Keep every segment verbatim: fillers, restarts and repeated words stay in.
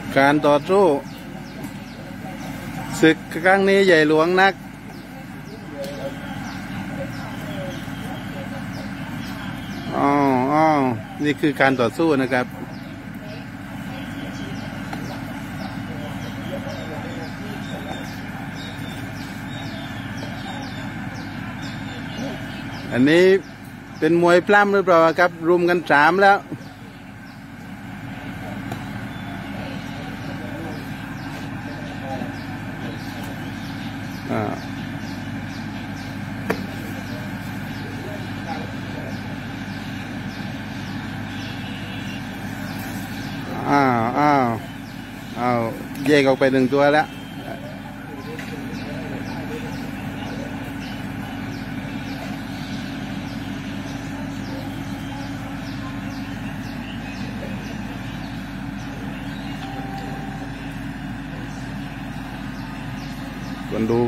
การต่อสู้ศึกครั้งนี้ใหญ่หลวงนักอ๋ออ๋อนี่คือการต่อสู้นะครับอันนี้เป็นมวยปล้ำหรือเปล่าครับรุมกันสามแล้วอ่าอ้าวอ้าวอ้าวแยกออกไปหนึ่งตัวแล้วคนดู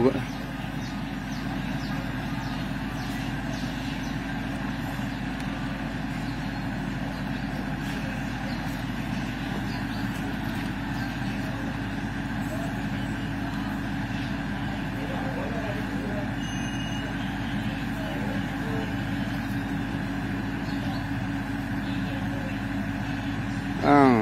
อ้าว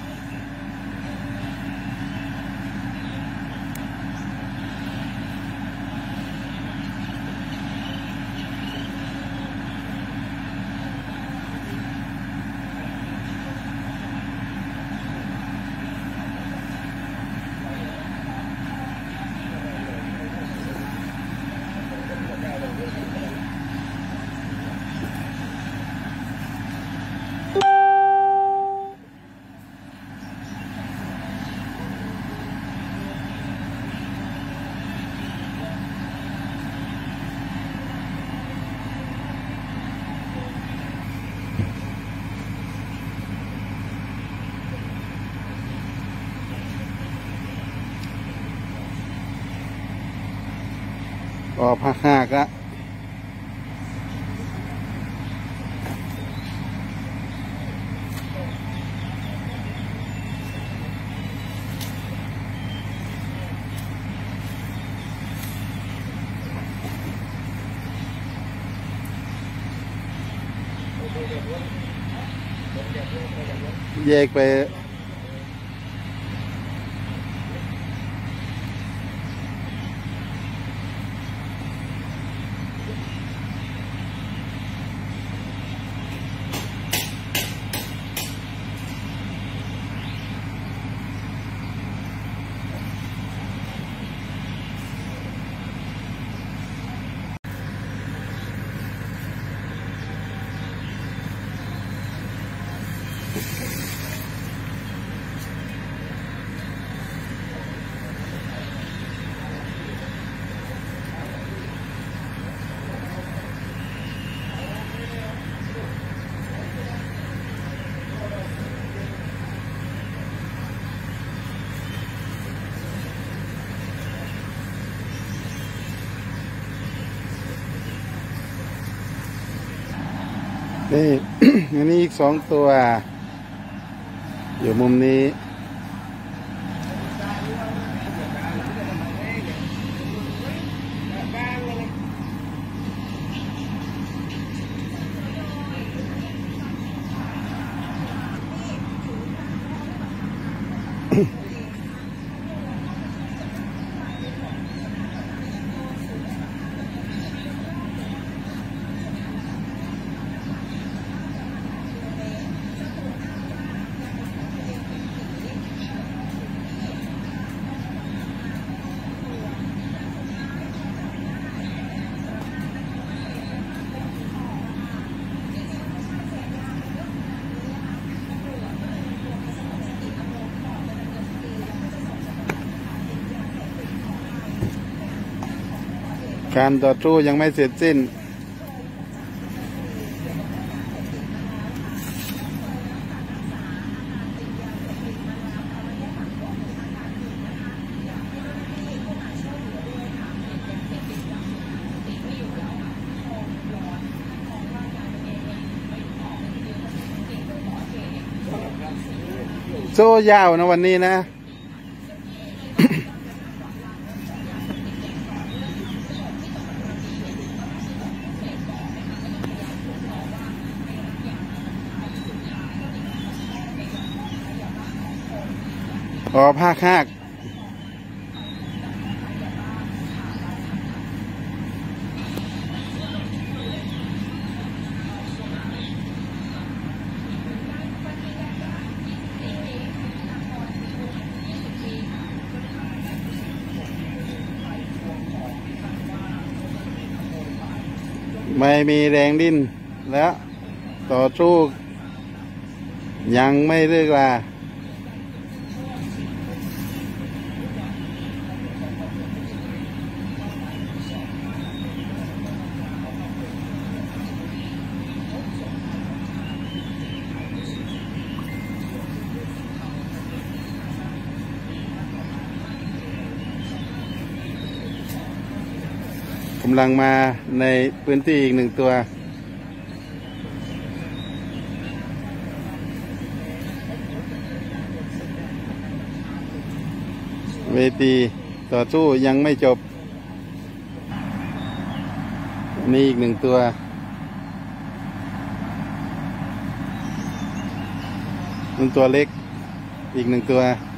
ก็พักห้าก็แยกไปนี่ อันนี้อีกสองตัวอยู่มุมนี้การต่อสู้ยังไม่เสร็จสิ้นโซ่ยาวนะวันนี้นะ อ๋อผ้าคากไม่มีแรงดิ้นแล้วต่อสู้ยังไม่เลิกลากำลังมาในพื้นที่อีกหนึ่งตัวเวทีต่อสู้ยังไม่จบนี่อีกหนึ่งตัวหนึ่งตัวเล็กอีกหนึ่งตัว